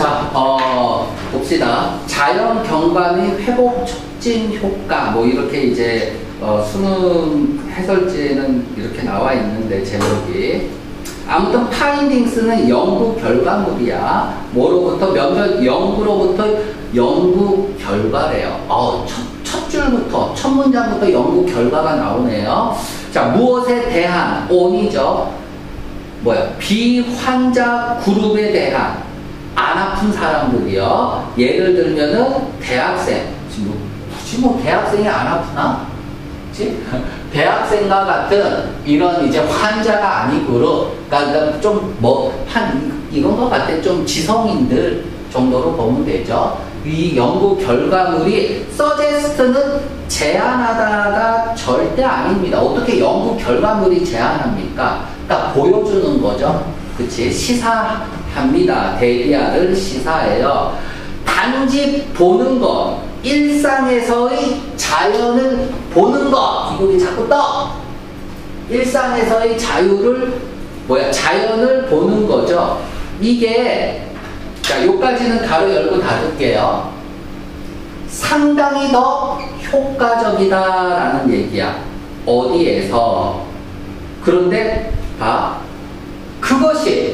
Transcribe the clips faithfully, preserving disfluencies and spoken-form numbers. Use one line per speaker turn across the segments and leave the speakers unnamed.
자, 어, 봅시다. 자연 경관의 회복 촉진 효과, 뭐 이렇게 이제 어, 수능 해설지에는 이렇게 나와 있는데 제목이 아무튼 파인딩스는 연구 결과물이야. 뭐로부터 몇몇 연구로부터 연구 결과래요. 어, 첫, 첫 줄부터 첫 문장부터 연구 결과가 나오네요. 자, 무엇에 대한 on이죠. 뭐야? 비환자 그룹에 대한 안 아픈 사람들이요. 예를 들면은 대학생. 지금 굳이 뭐 대학생이 안 아프나? 그치? 대학생과 같은 이런 이제 환자가 아니고, 그러니까 좀 뭐, 한, 이런 것 같아. 좀 지성인들 정도로 보면 되죠. 이 연구 결과물이 서제스트는 제안하다가 절대 아닙니다. 어떻게 연구 결과물이 제안합니까? 딱 보여주는 거죠. 그치? 시사합니다. 데리아를 시사해요. 단지 보는 것, 일상에서의 자연을 보는 것, 이거 자꾸 떠. 일상에서의 자유를, 뭐야, 자연을 보는 거죠. 이게, 자, 요까지는 가로 열고 닫을게요. 상당히 더 효과적이다라는 얘기야. 어디에서? 그런데, 봐. 그것이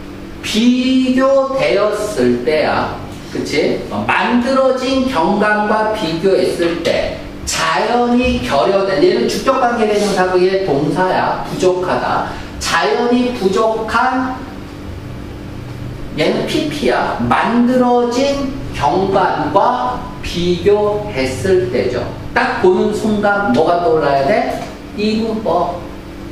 비교되었을 때야. 그치? 어, 만들어진 경감과 비교했을 때 자연이 결여된, 얘는 주격관계 대명사의 동사야. 부족하다. 자연이 부족한, 얘는 피피야. 만들어진 경관과 비교했을 때죠. 딱 보는 순간 뭐가 떠올라야 돼? 이분법.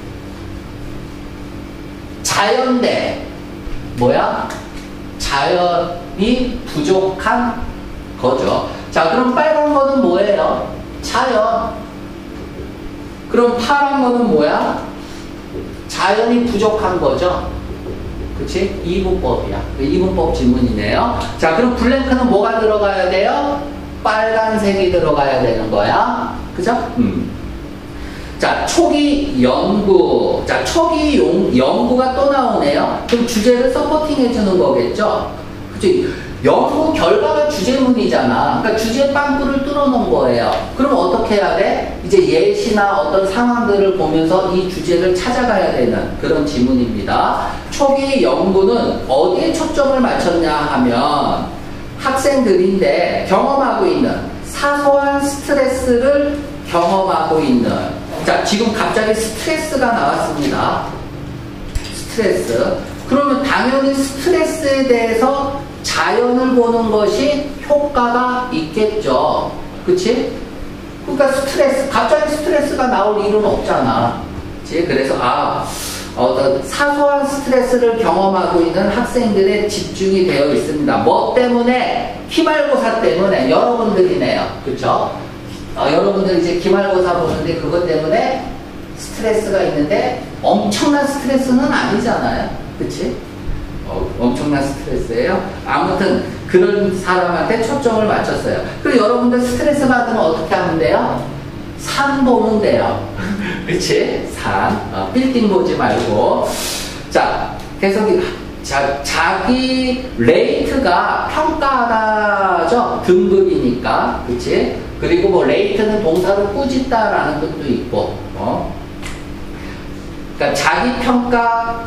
자연 대 뭐야? 자연이 부족한 거죠. 자, 그럼 빨간 거는 뭐예요? 자연. 그럼 파란 거는 뭐야? 자연이 부족한 거죠. 그치? 이분법이야. 이분법 지문이네요. 자, 그럼 블랭크는 뭐가 들어가야 돼요? 빨간색이 들어가야 되는 거야. 그죠? 음. 자, 초기 연구. 자, 초기 용, 연구가 또 나오네요. 그럼 주제를 서포팅 해주는 거겠죠? 그치? 연구 결과가 주제문이잖아. 그러니까 주제 빵꾸를 뚫어놓은 거예요. 그럼 어떻게 해야 돼? 이제 예시나 어떤 상황들을 보면서 이 주제를 찾아가야 되는 그런 지문입니다. 초기 연구는 어디에 초점을 맞췄냐 하면 학생들인데 경험하고 있는 사소한 스트레스를 경험하고 있는, 자, 지금 갑자기 스트레스가 나왔습니다. 스트레스. 그러면 당연히 스트레스에 대해서 자연을 보는 것이 효과가 있겠죠. 그치? 그러니까 스트레스, 갑자기 스트레스가 나올 일은 없잖아. 그치? 그래서, 아, 어떤 사소한 스트레스를 경험하고 있는 학생들의 집중이 되어 있습니다. 뭐 때문에? 기말고사 때문에. 여러분들이네요. 그쵸? 어, 여러분들 이제 기말고사 보는데 그것 때문에 스트레스가 있는데 엄청난 스트레스는 아니잖아요. 그치? 어, 엄청난 스트레스예요. 아무튼 그런 사람한테 초점을 맞췄어요. 그리고 여러분들 스트레스 받으면 어떻게 하면 돼요? 산 보면 돼요. 그치? 산. 어, 빌딩 보지 말고. 자, 계속 자, 자기 레이트가 평가하다죠. 등급이니까. 그치? 그리고 뭐 레이트는 동사로 꾸짖다라는 뜻도 있고. 어? 그러니까 자기 평가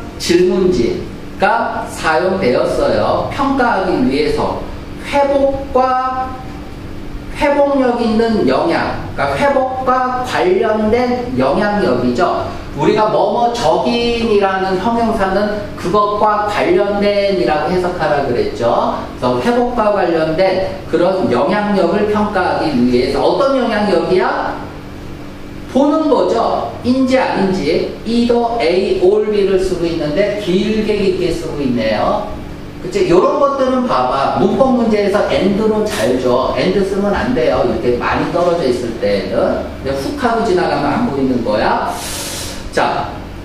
질문지가 사용되었어요. 평가하기 위해서 회복과 회복력 있는 영향, 그러니까 회복과 관련된 영향력이죠. 우리가 뭐뭐 적인이라는 형용사는 그것과 관련된이라고 해석하라 그랬죠. 그래서 회복과 관련된 그런 영향력을 평가하기 위해서 어떤 영향력이야? 보는 거죠. 인지 아닌지. either A or B를 쓰고 있는데 길게 길게 쓰고 있네요. 그치? 이런 것들은 봐봐. 문법 문제에서 and로 잘 줘. and 쓰면 안 돼요. 이렇게 많이 떨어져 있을 때는. 근데 훅 하고 지나가면 안 보이는 거야. 자,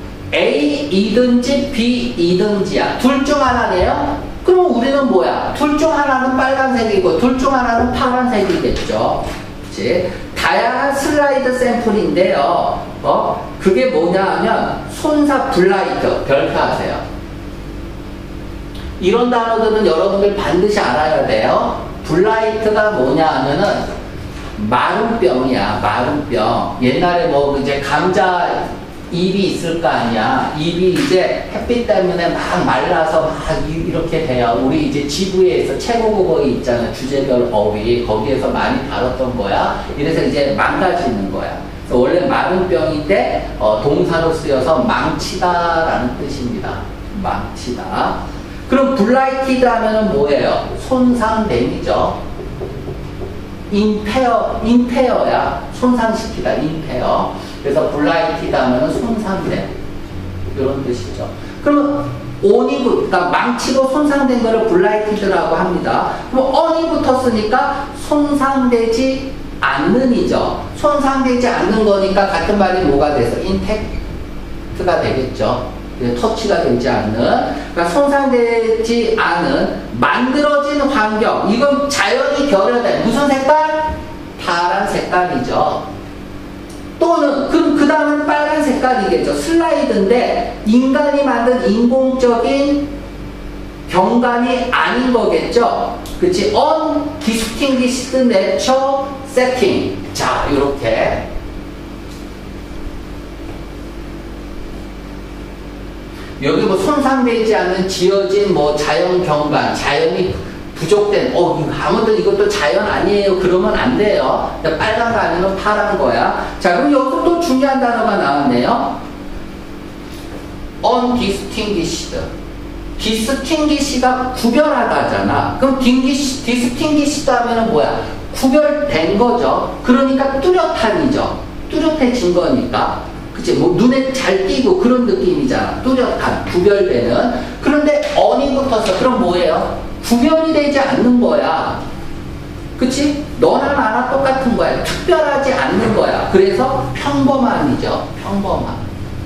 A이든지 B이든지야. 둘 중 하나네요? 그럼 우리는 뭐야? 둘 중 하나는 빨간색이고 둘 중 하나는 파란색이겠죠. 그치? 다양한 슬라이드 샘플인데요. 어? 그게 뭐냐 하면 손사 블라이트 별표하세요. 이런 단어들은 여러분들 반드시 알아야 돼요. 블라이트가 뭐냐 하면은 마른 병이야. 마른 병. 옛날에 뭐 이제 감자 잎이 있을 거 아니야. 잎이 이제 햇빛 때문에 막 말라서 막 이렇게 돼요. 우리 이제 지구에서 최고급어이 있잖아. 주제별 어휘. 거기에서 많이 다뤘던 거야. 이래서 이제 망가지는 거야. 그래서 원래 마른 병인데 어, 동사로 쓰여서 망치다라는 뜻입니다. 망치다. 그럼 블라이티드 하면은 뭐예요? 손상됨이죠. 임페어, 임페어야. 손상시키다, 임페어. 그래서 블라이티드 하면은 손상됨. 이런 뜻이죠. 그러면 on이, 그러니까 망치고 손상된 거를 블라이티드라고 합니다. 그럼 on이 붙었으니까 손상되지 않는이죠. 손상되지 않는 거니까 같은 말이 뭐가 돼서 인텍트가 되겠죠. 터치가 되지 않는, 그러니까 손상되지 않은 만들어진 환경. 이건 자연이 결여된 무슨 색깔? 파란 색깔이죠. 또는 그럼 그 다음은 빨간 색깔이겠죠. 슬라이드인데 인간이 만든 인공적인 경관이 아닌 거겠죠. 그치? Undistinguished nature setting. 자, 이렇게. 여기 뭐 손상되지 않는 지어진 뭐 자연 경관, 자연이 부족된, 어, 아무튼 이것도 자연 아니에요. 그러면 안 돼요. 빨간 거 아니면 파란 거야. 자, 그럼 여기서 또 중요한 단어가 나왔네요. undistinguished. distinguished가 구별하다잖아. 그럼 distinguished 하면은 뭐야? 구별된 거죠. 그러니까 뚜렷한이죠. 뚜렷해진 거니까. 그치? 뭐, 눈에 잘 띄고 그런 느낌이잖아. 뚜렷한, 구별되는. 그런데 언이 붙어서, 그럼 뭐예요? 구별이 되지 않는 거야. 그치? 너나 나나 똑같은 거야. 특별하지 않는 거야. 그래서 평범한이죠. 평범한.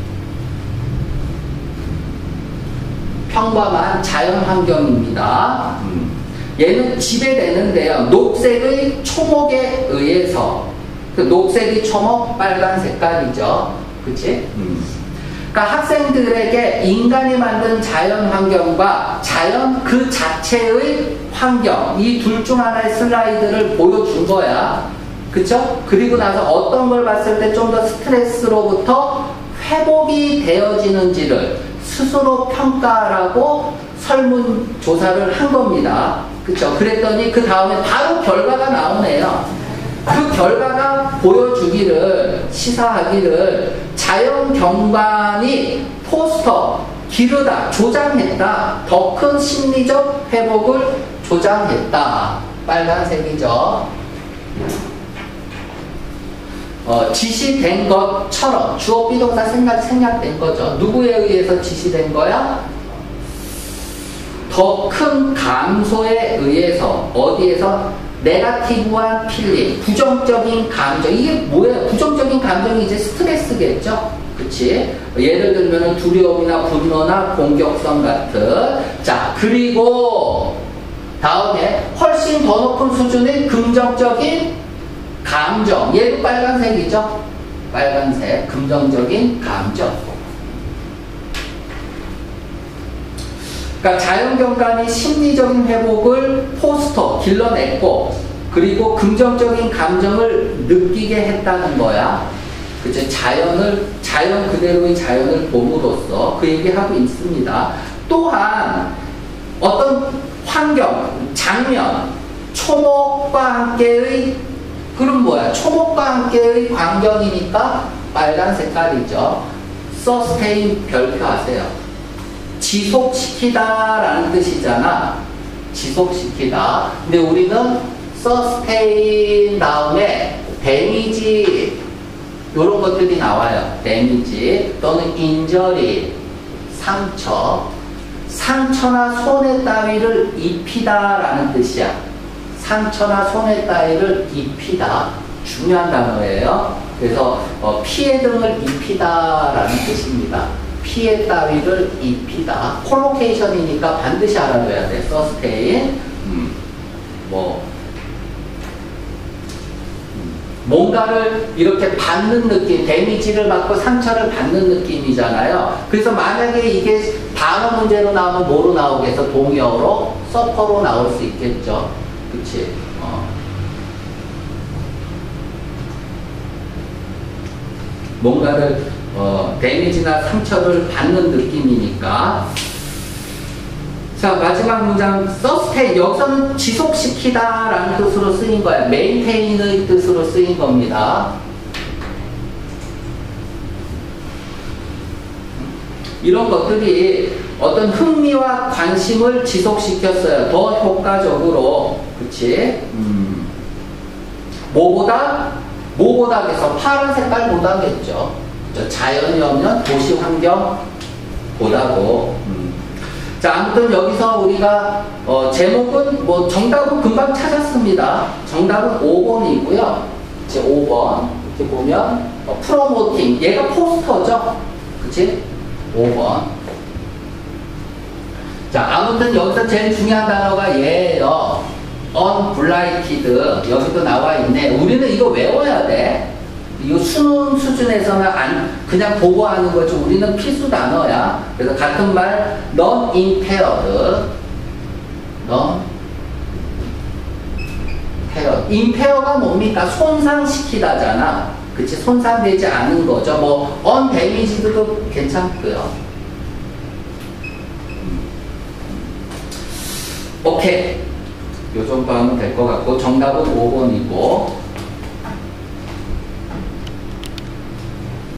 평범한 자연 환경입니다. 음. 얘는 지배되는데요. 녹색의 초목에 의해서. 그 녹색이 초목, 빨간 색깔이죠. 그치? 음. 그러니까 학생들에게 인간이 만든 자연 환경과 자연 그 자체의 환경, 이 둘 중 하나의 슬라이드를 보여준 거야. 그쵸? 그리고 나서 어떤 걸 봤을 때 좀 더 스트레스로부터 회복이 되어지는지를 스스로 평가라고 설문조사를 한 겁니다. 그쵸? 그랬더니 그 다음에 바로 결과가 나오네요. 그 결과가 보여주기를, 시사하기를 자연 경관이 포스터, 기르다, 조장했다. 더 큰 심리적 회복을 조장했다. 빨간색이죠. 어, 지시된 것처럼 주어 비동사 생각, 생략된 거죠. 누구에 의해서 지시된 거야? 더 큰 감소에 의해서. 어디에서? 네가티브한 필링, 부정적인 감정. 이게 뭐예요? 부정적인 감정이 이제 스트레스겠죠? 그치? 예를 들면 두려움이나 분노나 공격성 같은. 자, 그리고 다음에 훨씬 더 높은 수준의 긍정적인 감정. 얘도 빨간색이죠? 빨간색. 긍정적인 감정. 그러니까 자연경관이 심리적인 회복을 포스터, 길러냈고, 그리고 긍정적인 감정을 느끼게 했다는 거야. 그쵸? 자연을, 자연 그대로의 자연을 봄으로써 그 얘기하고 있습니다. 또한 어떤 환경, 장면, 초목과 함께의, 그럼 뭐야? 초목과 함께의 광경이니까 빨간 색깔이죠. sustain 별표하세요. 지속시키다라는 뜻이잖아. 지속시키다. 근데 우리는 sustain 다음에 데미지 이런 것들이 나와요. 데미지 또는 injury 상처. 상처나 손해 따위를 입히다라는 뜻이야. 상처나 손해 따위를 입히다. 중요한 단어예요. 그래서 어, 피해 등을 입히다라는 뜻입니다. 피해 따위를 입히다. 콜로케이션이니까 반드시 알아둬야 돼. sustain. 음, 뭐, 음, 뭔가를 이렇게 받는 느낌, 데미지를 받고 상처를 받는 느낌이잖아요. 그래서 만약에 이게 단어 문제로 나오면 뭐로 나오겠어? 동의어로 서퍼로 나올 수 있겠죠. 그치? 어. 뭔가를 어, 데미지나 상처를 받는 느낌이니까. 자, 마지막 문장 sustain. 여기서는 지속시키다 라는 뜻으로 쓰인 거야. maintain의 뜻으로 쓰인 겁니다. 이런 것들이 어떤 흥미와 관심을 지속시켰어요. 더 효과적으로. 그치? 음. 뭐보다? 뭐보다 해서 파란 색깔보다겠죠. 자연이 없는 도시 환경보다고. 음. 자, 아무튼 여기서 우리가 어, 제목은 뭐 정답은 금방 찾았습니다. 정답은 오 번이고요. 이제 오 번 이렇게 보면 어, 프로모팅. 얘가 포스터죠. 그치? 오 번. 자, 아무튼 여기서 제일 중요한 단어가 얘예요. unblighted. 여기도 나와 있네. 우리는 이거 외워야 돼. 이거 수능 수준에서는 안, 그냥 보고 하는 거지. 우리는 필수 단어야. 그래서 같은 말, non impaired. non impaired. impaired가 뭡니까? 손상시키다잖아. 그치? 손상되지 않은 거죠. 뭐, undamaged도 괜찮고요. 오케이. 요 정도 하면 될 것 같고, 정답은 오 번이고,